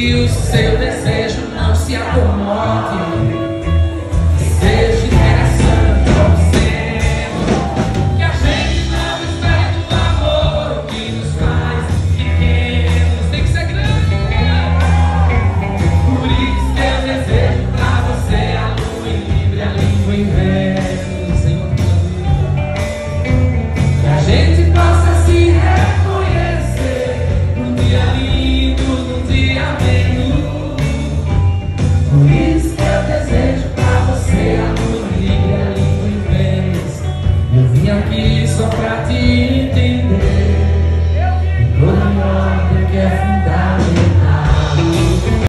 que o seu desejo não se acomode. Desejo interação como sempre. Que a gente não espere do amor o que nos faz pequenos. Tem que ser grande. Por isso que eu desejo pra você a lua em Libra, a língua em Vênus, Senhor da vida. Pra gente possa se reconhecer num dia lindo, num dia menos. Por isso que eu desejo pra você a lua em Libra, a língua em Vênus. Eu vim aqui só pra te entender.